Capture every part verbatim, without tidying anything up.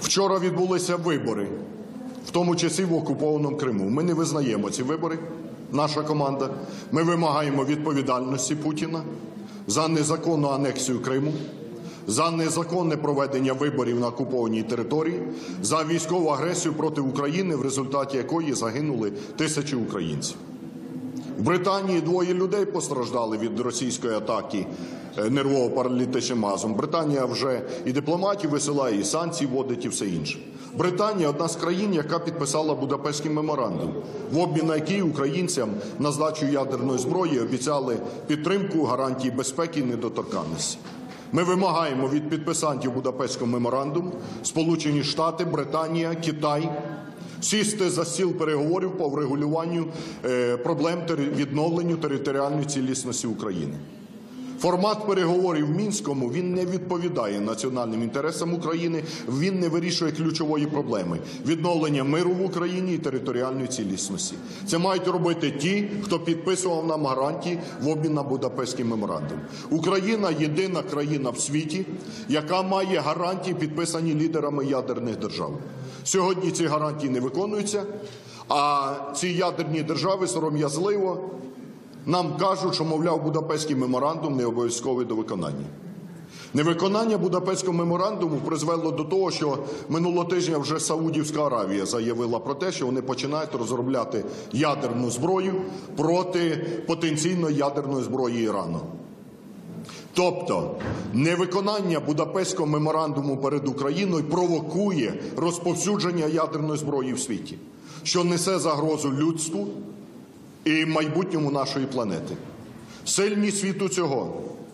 Вчора відбулися вибори, в тому числі в окупованому Криму. Ми не визнаємо ці вибори, наша команда. Ми вимагаємо відповідальності Путіна за незаконну анексію Криму, за незаконне проведення виборів на окупованій території, за військову агресію проти України, в результаті якої загинули тисячі українців. В Британії двоє людей постраждали від російської атаки нервово-паралітичним газом. Британія вже і дипломатів висилає, і санкції вводить, і все інше. Британія – одна з країн, яка підписала Будапештський меморандум, в обмін на який українцям на здачу ядерної зброї обіцяли підтримку, гарантії безпеки і недоторканності. Ми вимагаємо від підписантів Будапештського меморандуму – Сполучені Штати, Британія, Китай – сісти за стіл переговорів по врегулюванню проблем відновленню територіальної цілісності України. Формат переговорів в Мінському, він не відповідає національним інтересам України, він не вирішує ключової проблеми – відновлення миру в Україні і територіальної цілісності. Це мають робити ті, хто підписував нам гарантії в обмін на Будапештський меморандум. Україна – єдина країна в світі, яка має гарантії, підписані лідерами ядерних держав. Сьогодні ці гарантії не виконуються, а ці ядерні держави сором'язливо нам кажуть, що, мовляв, Будапештський меморандум не обов'язковий до виконання. Невиконання Будапештського меморандуму призвело до того, що минулого тижня вже Саудівська Аравія заявила про те, що вони починають розробляти ядерну зброю проти потенційної ядерної зброї Ірану. Тобто невиконання Будапештського меморандуму перед Україною провокує розповсюдження ядерної зброї в світі, що несе загрозу людству і майбутньому нашої планети. Сильні світу цього.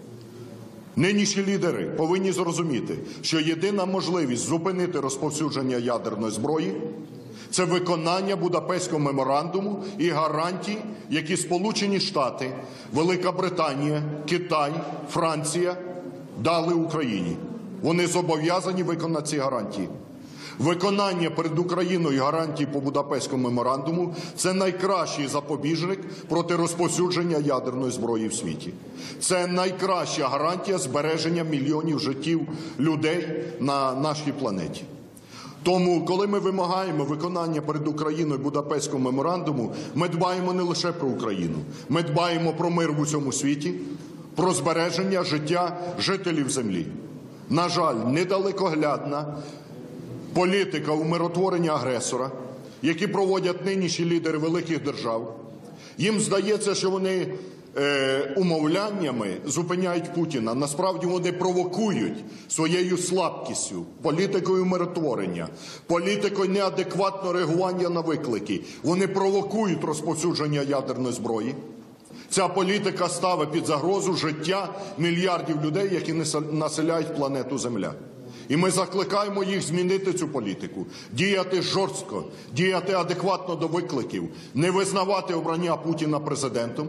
Нинішні лідери повинні зрозуміти, що єдина можливість зупинити розповсюдження ядерної зброї – це виконання Будапештського меморандуму і гарантій, які Сполучені Штати, Велика Британія, Китай, Франція дали Україні. Вони зобов'язані виконати ці гарантії. Виконання перед Україною гарантій по Будапештському меморандуму – це найкращий запобіжник проти розповсюдження ядерної зброї в світі. Це найкраща гарантія збереження мільйонів життів людей на нашій планеті. Тому, коли ми вимагаємо виконання перед Україною Будапештського меморандуму, ми дбаємо не лише про Україну. Ми дбаємо про мир в усьому світі, про збереження життя жителів землі. На жаль, недалекоглядна політика умиротворення агресора, які проводять нинішні лідери великих держав, їм здається, що вони е, умовляннями зупиняють Путіна. Насправді вони провокують своєю слабкістю, політикою умиротворення, політикою неадекватного реагування на виклики. Вони провокують розповсюдження ядерної зброї. Ця політика ставить під загрозу життя мільярдів людей, які населяють планету Земля. І ми закликаємо їх змінити цю політику, діяти жорстко, діяти адекватно до викликів, не визнавати обрання Путіна президентом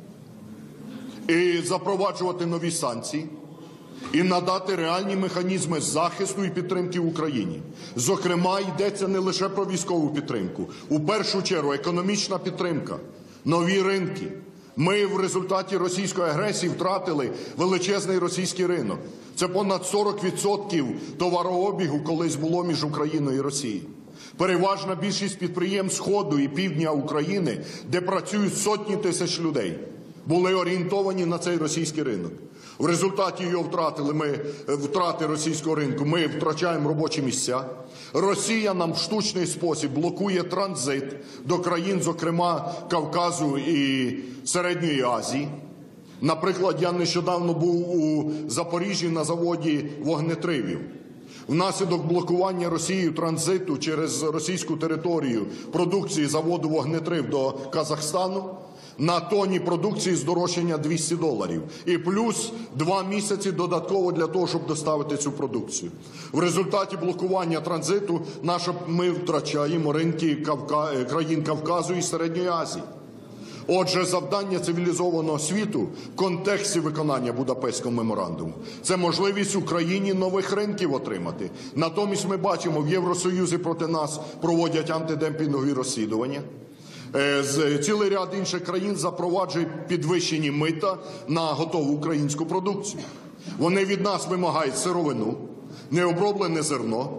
і запроваджувати нові санкції, і надати реальні механізми захисту і підтримки Україні. Зокрема, йдеться не лише про військову підтримку, у першу чергу економічна підтримка, нові ринки. Ми в результаті російської агресії втратили величезний російський ринок. Це понад сорок відсотків товарообігу колись було між Україною і Росією. Переважна більшість підприємств Сходу і Півдня України, де працюють сотні тисяч людей, були орієнтовані на цей російський ринок. В результаті його втратили ми, втрати російського ринку, ми втрачаємо робочі місця. Росія нам в штучний спосіб блокує транзит до країн, зокрема Кавказу і Середньої Азії. Наприклад, я нещодавно був у Запоріжжі на заводі вогнетривів. Внаслідок блокування Росією транзиту через російську територію продукції заводу «Вогнетрив» до Казахстану на тонні продукції здорожчання двісті доларів. І плюс два місяці додатково для того, щоб доставити цю продукцію. В результаті блокування транзиту наше, ми втрачаємо ринки Кавка... країн Кавказу і Середньої Азії. Отже, завдання цивілізованого світу в контексті виконання Будапештського меморандуму – це можливість Україні нових ринків отримати. Натомість ми бачимо, в Євросоюзі проти нас проводять антидемпінгові розслідування. Цілий ряд інших країн запроваджує підвищені мита на готову українську продукцію. Вони від нас вимагають сировину, необроблене зерно,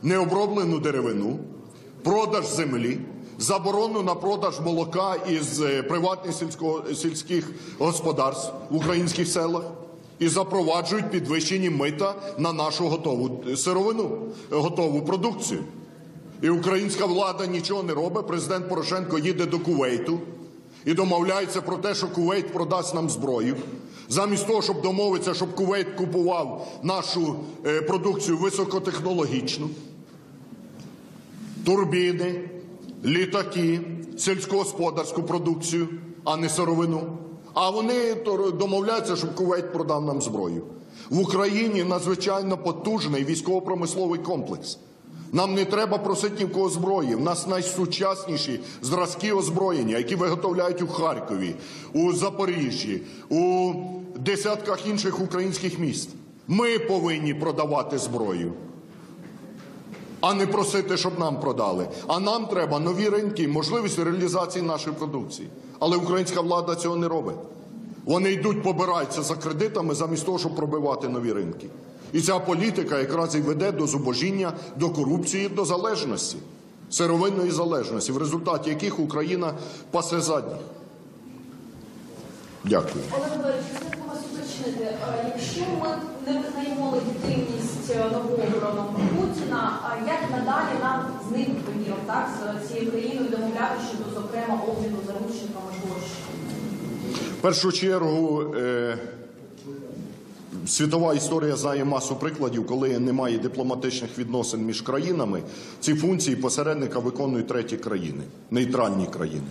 необроблену деревину, продаж землі, заборону на продаж молока із приватних сільсько, сільських господарств в українських селах і запроваджують підвищені мита на нашу готову сировину, готову продукцію. І українська влада нічого не робить. Президент Порошенко їде до Кувейту і домовляється про те, що Кувейт продасть нам зброю. Замість того, щоб домовитися, щоб Кувейт купував нашу е, продукцію високотехнологічну, турбіни, літаки, сільськогосподарську продукцію, а не сировину. А вони домовляються, щоб Кувейт продав нам зброю. В Україні надзвичайно потужний військово-промисловий комплекс. Нам не треба просити ні в кого зброї. В нас найсучасніші зразки озброєння, які виготовляють у Харкові, у Запоріжжі, у десятках інших українських міст. Ми повинні продавати зброю, а не просити, щоб нам продали. А нам треба нові ринки, можливість реалізації нашої продукції. Але українська влада цього не робить. Вони йдуть, побираються за кредитами, замість того, щоб пробивати нові ринки. І ця політика якраз і веде до зубожіння, до корупції, до залежності, сировинної залежності, в результаті яких Україна пасе задніх. Дякую. Олег Валерійович, я вас уточнити. Якщо ми не визнаємо легітимність новообраного Путіна, як надалі нам з ним, приміром, так, з цією країною домовляти щодо, зокрема, обміну заручниками грошей? В першу чергу, е світова історія знає масу прикладів, коли немає дипломатичних відносин між країнами, ці функції посередника виконують треті країни, нейтральні країни.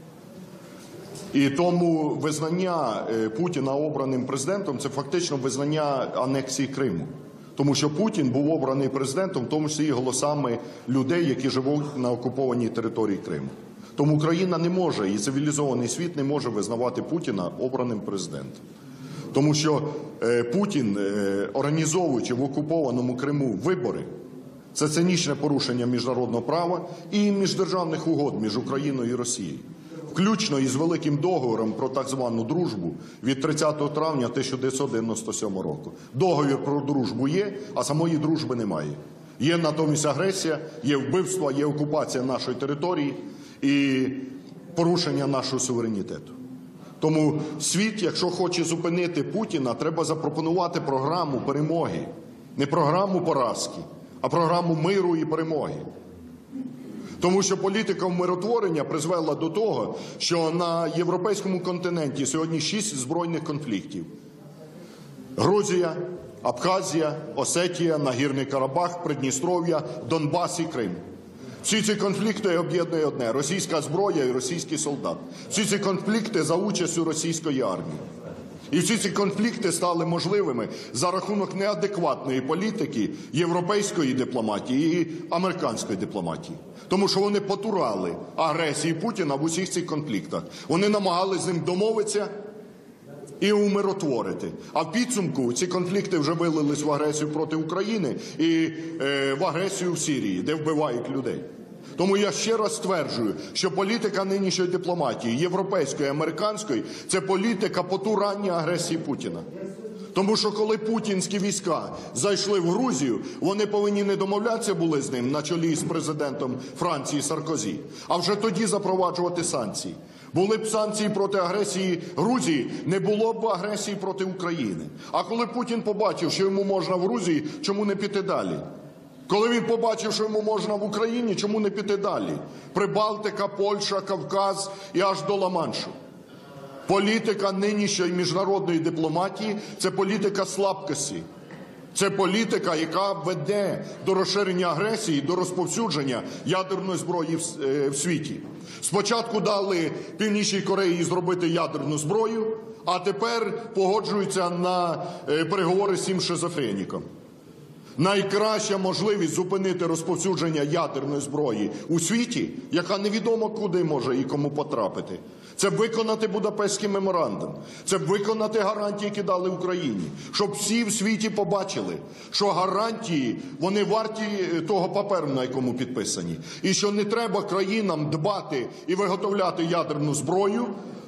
І тому визнання Путіна обраним президентом – це фактично визнання анексії Криму. Тому що Путін був обраний президентом, в тому числі і голосами людей, які живуть на окупованій території Криму. Тому Україна не може, і цивілізований світ не може визнавати Путіна обраним президентом. Тому що е, Путін, е, організовуючи в окупованому Криму вибори, це цинічне порушення міжнародного права і міждержавних угод між Україною і Росією. Включно із великим договором про так звану дружбу від тридцятого травня тисяча дев'ятсот дев'яносто сьомого року. Договір про дружбу є, а самої дружби немає. Є натомість агресія, є вбивство, є окупація нашої території і порушення нашого суверенітету. Тому світ, якщо хоче зупинити Путіна, треба запропонувати програму перемоги. Не програму поразки, а програму миру і перемоги. Тому що політика вмиротворення призвела до того, що на європейському континенті сьогодні шість збройних конфліктів. Грузія, Абхазія, Осетія, Нагірний Карабах, Придністров'я, Донбас і Крим. Всі ці конфлікти об'єднує одне – російська зброя і російський солдат. Всі ці конфлікти за участю російської армії. І всі ці конфлікти стали можливими за рахунок неадекватної політики європейської дипломатії і американської дипломатії. Тому що вони потурали агресії Путіна в усіх цих конфліктах. Вони намагалися з ним домовитися і умиротворити. А в підсумку ці конфлікти вже вилились в агресію проти України і е, в агресію в Сирії, де вбивають людей. Тому я ще раз стверджую, що політика нинішньої дипломатії, європейської, американської, це політика потурання агресії Путіна. Тому що коли путінські війська зайшли в Грузію, вони повинні не домовлятися були з ним на чолі з президентом Франції Саркозі, а вже тоді запроваджувати санкції. Були б санкції проти агресії Грузії, не було б агресії проти України. А коли Путін побачив, що йому можна в Грузії, чому не піти далі? Коли він побачив, що йому можна в Україні, чому не піти далі? Прибалтика, Польща, Кавказ і аж до Ла-Маншу. Політика нинішньої міжнародної дипломатії – це політика слабкості. Це політика, яка веде до розширення агресії, до розповсюдження ядерної зброї в, е, в світі. Спочатку дали Північній Кореї зробити ядерну зброю, а тепер погоджуються на е, переговори з цим шизофреніком. Найкраща можливість зупинити розповсюдження ядерної зброї у світі, яка невідомо куди може і кому потрапити, це виконати Будапештський меморандум, це виконати гарантії, які дали Україні, щоб всі в світі побачили, що гарантії, вони варті того паперу, на якому підписані, і що не треба країнам дбати і виготовляти ядерну зброю,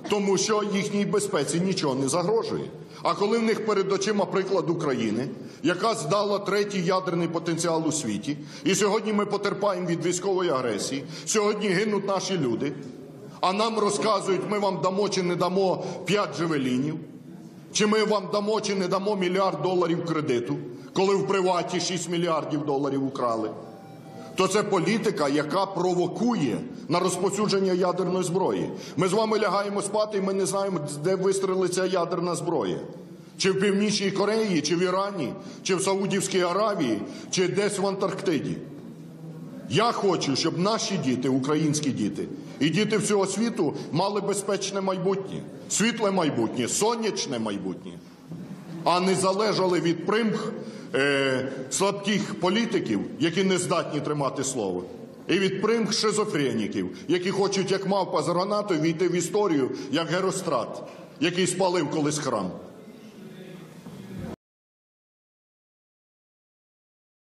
Тому що їхній безпеці нічого не загрожує. А коли в них перед очима приклад України, яка здала третій ядерний потенціал у світі, і сьогодні ми потерпаємо від військової агресії, сьогодні гинуть наші люди, а нам розказують, ми вам дамо чи не дамо п'ять джевелінів, чи ми вам дамо чи не дамо мільярд доларів кредиту, коли в приваті шість мільярдів доларів украли, то це політика, яка провокує на розповсюдження ядерної зброї. Ми з вами лягаємо спати, і ми не знаємо, де вистрелиться ядерна зброя. Чи в Північній Кореї, чи в Ірані, чи в Саудівській Аравії, чи десь в Антарктиді. Я хочу, щоб наші діти, українські діти, і діти всього світу мали безпечне майбутнє, світле майбутнє, сонячне майбутнє, а не залежали від примх е, слабких політиків, які не здатні тримати слово, і від примх шизофреніків, які хочуть, як мавпа з гранатою, війти в історію, як Герострат, який спалив колись храм.